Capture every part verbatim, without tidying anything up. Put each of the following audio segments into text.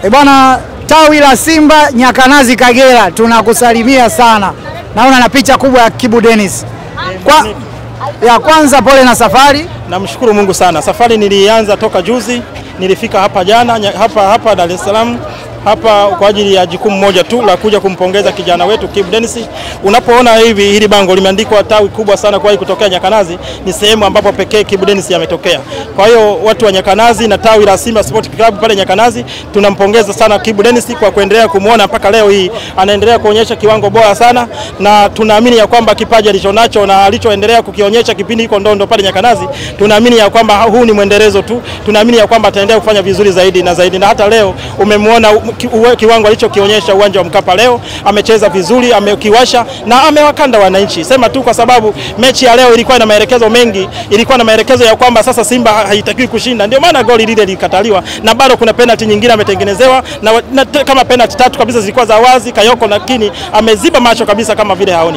E bwana, tawi la Simba Nyakanazi Kagera, tunakusalimia sana. Naona na picha kubwa ya Kibu Dennis. Kwa ya kwanza pole na safari. Namshukuru Mungu sana. Safari nilianza toka juzi, nilifika hapa jana hapa hapa Dar es Salaam hapa kwa ajili ya jukumu moja tu la kuja kumpongeza kijana wetu Kibu Dennis. Unapoona hivi hili bango limeandikwa tawi kubwa sana kwa kutokea Nyakanazi, ni sehemu ambapo pekee Kibu Dennis ametokea. Kwa hiyo watu wa Nyakanazi na tawi la Simba Sport Club pale Nyakanazi tunampongeza sana Kibu Dennis kwa kuendelea kumuona mpaka leo hii anaendelea kuonyesha kiwango bora sana, na tunaamini ya kwamba kipaji alichonacho na alichoendelea kukionyesha kipindi hiko ndondo pale Nyakanazi, tunaamini ya kwamba huu ni muendelezo tu. Tunaamini ya kwamba ataendelea kufanya vizuri zaidi na zaidi, na hata leo umemwona kiwango alichokionyesha uwanja wa Mkapa leo. Amecheza vizuri, amekiwasha na amewakanda wananchi. Sema tu kwa sababu mechi ya leo ilikuwa na maelekezo mengi, ilikuwa na maelekezo ya kwamba sasa Simba haitakiwi kushinda. Ndio maana goli lile likataliwa, na bado kuna penalty nyingine ametengenezewa na, na kama penalty tatu kabisa zilikuwa za wazi Kayoko, lakini ameziba macho kabisa kama vile haoni.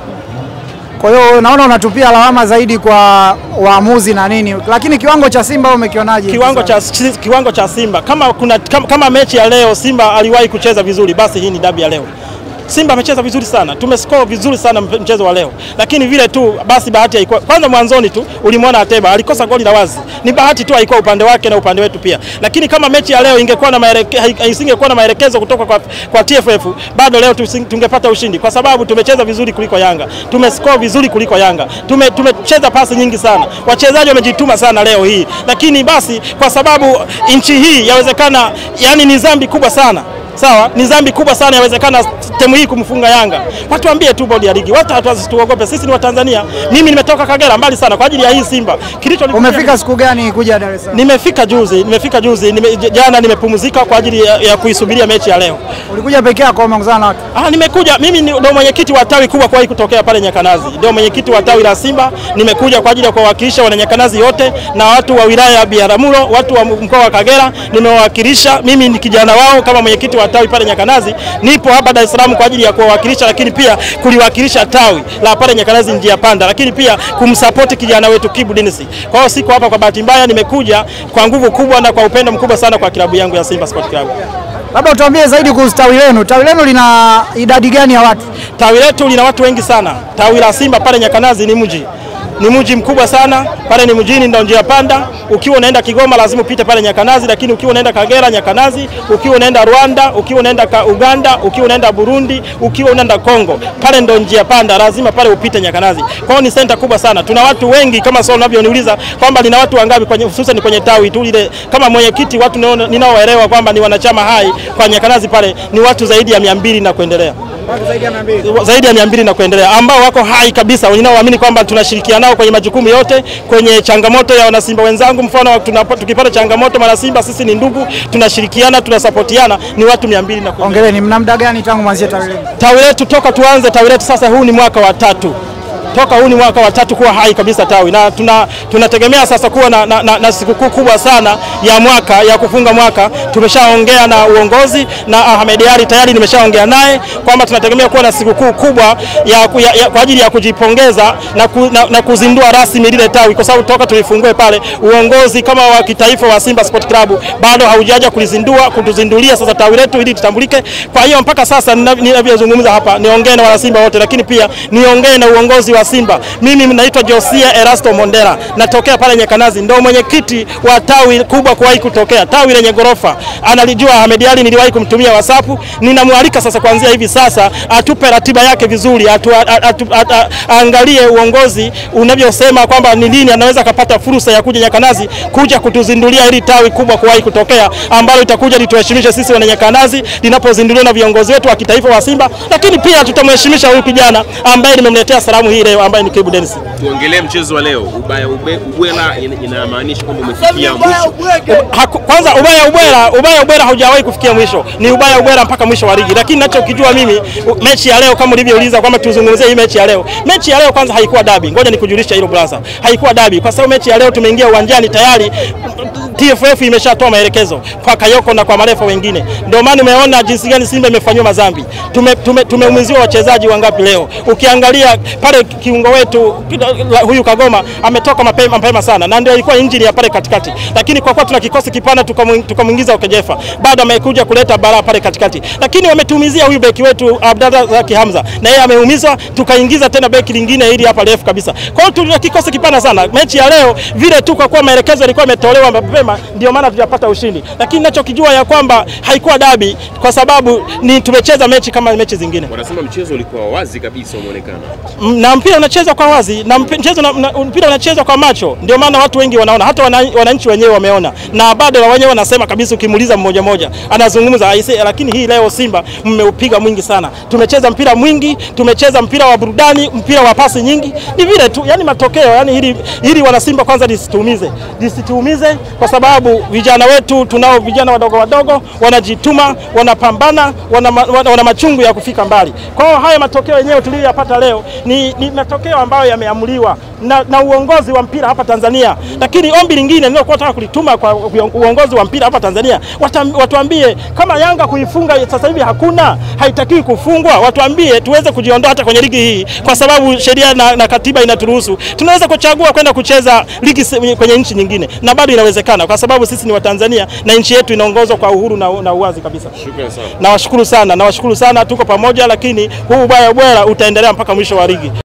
Kwa hiyo naona unatupia lawama zaidi kwa waamuzi na nini, lakini kiwango cha Simba umekionaje? Kiwango cha kiwango cha Simba kama kuna kama, kama mechi ya leo Simba aliwahi kucheza vizuri, basi hii ni dabi ya leo. Simba amecheza vizuri sana, tumescore vizuri sana mchezo wa leo, lakini vile tu basi bahati haikuwa. Kwanza mwanzoni tu ulimwona Ateba alikosa goli la wazi, ni bahati tu haikuwa upande wake na upande wetu pia. Lakini kama mechi ya leo ingekuwa na maelekezo, isingekuwa na maelekezo kutoka kwa, kwa T F F, bado leo tungepata ushindi, kwa sababu tumecheza vizuri kuliko Yanga, tumescore vizuri kuliko Yanga, tume tumecheza pasi nyingi sana, wachezaji wamejituma sana leo hii. Lakini basi kwa sababu nchi hii yawezekana, yani ni dhambi kubwa sana. Sawa, ni dhambi kubwa sana yawezekana timu hii kumfunga Yanga. Watu waambie tu bodi ya ligi, watu hatuwasituogope, sisi ni Watanzania. Mimi nimetoka Kagera mbali sana kwa ajili ya hii Simba. Kilicho umefika siku gani kuja Dar es Salaam? Nimefika juzi, nimefika juzi, nime, jana nimepumzika kwa ajili ya, ya kuisubiria mechi ya leo. Ulikuja peke yako au umeongozana na watu? Ah, nimekuja mimi ndio mwenyekiti wa tawi kubwa kwa hii kutokea pale Nyakanazi. Ndio mwenyekiti wa tawi la Simba. Nimekuja kwa ajili ya kuwakilisha wana Nyakanazi yote na watu wa wilaya ya Biharamulo, watu wa mkoa wa Kagera nimewakilisha. Mimi ni kijana wao kama mwenyekiti wa tawi pale Nyakanazi. Nipo hapa Dar es Salaam kwa ajili ya kuwakilisha, lakini pia kuliwakilisha tawi la pale Nyakanazi njia panda, lakini pia kumsupport kijana wetu Kibu Dennis. Kwa hiyo siko hapa kwa bahati mbaya, nimekuja kwa nguvu kubwa na kwa upendo mkubwa sana kwa klabu yangu ya Simba Sport Club. Labda utuambie zaidi kuhusu tawi lenu. Tawi lenu lina idadi gani ya watu? Tawi letu lina watu wengi sana. Tawi la Simba pale Nyakanazi ni mji. Ni mji mkubwa sana, pale ni mjini ndio njia panda. Ukiwa unaenda Kigoma lazima upite pale Nyakanazi, lakini ukiwa unaenda Kagera Nyakanazi, ukiwa unaenda Rwanda, ukiwa unaenda Uganda, ukiwa unaenda Burundi, ukiwa unaenda Kongo, pale ndio njia panda, lazima pale upite Nyakanazi. Kwa hiyo ni center kubwa sana. Tuna watu wengi kama sio unavyoniuliza kwamba lina watu wangapi kwenye hususan kwenye tawi tu ile. Kama mwenyekiti watu ninaowaelewa kwamba ni wanachama hai kwa Nyakanazi pale ni watu zaidi ya mia mbili na kuendelea. Zaidi ya mia mbili. Zaidi ya mia mbili na kuendelea ambao wako hai kabisa, wanaoamini kwamba tunashirikiana nao kwenye majukumu yote, kwenye changamoto ya wana Simba wenzangu. Mfano tukipata changamoto mara Simba sisi ni ndugu, tunashirikiana, tunasupportiana, ni watu mia mbili na kuendelea. Hongereni. Mna muda gani tangu mwanzie tawi letu? Tawi letu toka tuanze tawi letu sasa huu ni mwaka wa tatu. Toka huu ni mwaka wa tatu kuwa hai kabisa tawi, na tuna tunategemea sasa kuwa na, na, na, na sikukuu kubwa sana ya mwaka ya kufunga mwaka. Tumeshaongea na uongozi na Ahmed Alie tayari nimeshaongea naye kwamba tunategemea kuwa na sikukuu kubwa ya, ya, ya kwa ajili ya kujipongeza na, ku, na, na kuzindua rasmi lile tawi, kwa sababu toka tulifungue pale uongozi kama wa kitaifa wa Simba Sport Club bado haujaja kulizindua kutuzindulia sasa tawi letu ili tutambulike. Kwa hiyo mpaka sasa ninavyozungumza hapa niongee na wana Simba wote, lakini pia niongee na uongozi wa Simba. Mimi naitwa Josia Erasto Mondera, natokea pale Nyakanazi, ndio mwenyekiti wa tawi kubwa kuwahi kutokea, tawi lenye gorofa. Analijua Ahmed Alie, niliwahi kumtumia WhatsApp. Ninamwalika sasa kuanzia hivi sasa atupe ratiba yake vizuri, atu, atu, atu, angalie uongozi unavyosema kwamba ni lini anaweza kupata fursa ya kuja Nyakanazi kuja kutuzindulia hili tawi kubwa kuwahi kutokea, ambalo itakuja lituheshimisha sisi wana Nyakanazi linapozinduliwa na viongozi wetu wa kitaifa wa Simba, lakini pia tutamheshimisha huyu kijana ambaye nimemletea salamu hii leo ambaye ni Kibu Dennis. Tuongelee mchezo wa leo. Ubaya ubwela inamaanisha kwamba umefikia mwisho. Kwanza ubaya ubwela, ubaya ubwela haujawahi kufikia mwisho. Ni ubaya ubwela mpaka mwisho wa ligi. Lakini ninachokijua mimi mechi ya leo kama ulivyouliza kwamba tuzungumzie hii mechi ya leo. Mechi ya leo kwanza haikuwa dabi. Ngoja nikujulisha hilo brother. Haikuwa dabi kwa sababu mechi ya leo tumeingia uwanjani tayari T F F imeshatoa maelekezo kwa Kayoko na kwa marefa wengine. Ndio maana umeona jinsi gani Simba imefanywa madhambi. Tume tumeumiziwa wachezaji wangapi leo. Ukiangalia pale kiungo wetu huyu Kagoma ametoka mapema mapema sana na ndio ilikuwa injini ya pale katikati, lakini kwa kuwa tuna kikosi kipana tukamuingiza Okejefa, baada amekuja kuleta bara pale katikati, lakini wametumizia huyu beki wetu Abdalla Hamza na yeye ameumizwa, tukaingiza tena beki lingine ili hapa refu kabisa. Kwa hiyo tuna kikosi kipana sana. Mechi ya leo vile tu kwa kuwa maelekezo yalikuwa yametolewa mapema ndio maana tulipata ushindi, lakini ninachokijua ya kwamba haikuwa dabi kwa sababu ni tumecheza mechi kama mechi zingine. Wanasema mchezo ulikuwa wazi kabisa umeonekana. Na mpira unachezwa kwa wazi, na mchezo na, na, mpira unachezwa kwa macho. Ndio maana watu wengi wanaona, hata wananchi wenyewe wameona. Na bado wenyewe wanasema kabisa, ukimuuliza mmoja mmoja anazungumza aise, lakini hii leo Simba mmeupiga mwingi sana. Tumecheza mpira mwingi, tumecheza mpira wa burudani, mpira wa pasi nyingi. Ni vile tu, yani matokeo, yani hili hili wana Simba kwanza lisituumize. Lisituumize kwa sababu vijana wetu tunao vijana wadogo wadogo wanajituma, wanapambana, wana, wana, wana machungu ya kufika mbali. Kwa hiyo haya matokeo yenyewe tuliyopata leo ni, ni matokeo ambayo yameamuliwa na, na uongozi wa mpira hapa Tanzania. Lakini ombi lingine nilikuwa nataka kulituma kwa uongozi wa mpira hapa Tanzania, watuambie kama Yanga kuifunga sasa hivi hakuna, haitakiwi kufungwa, watuambie tuweze kujiondoa hata kwenye ligi hii kwa sababu sheria na, na katiba inaturuhusu. Tunaweza kuchagua kwenda kucheza ligi kwenye nchi nyingine na bado inawezekana kwa sababu sisi ni wa Tanzania na nchi yetu inaongozwa kwa uhuru na, na uwazi kabisa. Shukrani sana. Nawashukuru sana, nawashukuru sana, tuko pamoja, lakini huu ubaya ubwela utaendelea mpaka mwisho wa ligi.